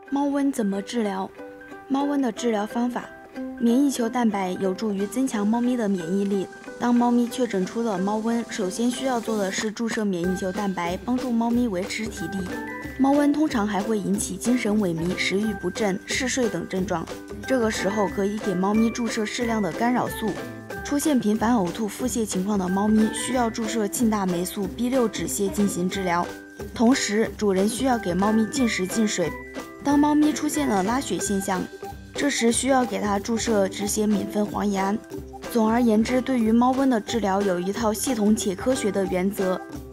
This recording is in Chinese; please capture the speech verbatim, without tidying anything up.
猫瘟怎么治疗？猫瘟的治疗方法：免疫球蛋白有助于增强猫咪的免疫力。当猫咪确诊出了猫瘟，首先需要做的是注射免疫球蛋白，帮助猫咪维持体力。猫瘟通常还会引起精神萎靡、食欲不振、嗜睡等症状，这个时候可以给猫咪注射适量的干扰素。出现频繁呕吐、腹泻情况的猫咪，需要注射庆大霉素 B 六 止泻进行治疗。同时，主人需要给猫咪禁食禁水。当猫咪出现了拉血现象，这时需要给它注射止血敏酚黄乙胺。总而言之，对于猫瘟的治疗有一套系统且科学的原则。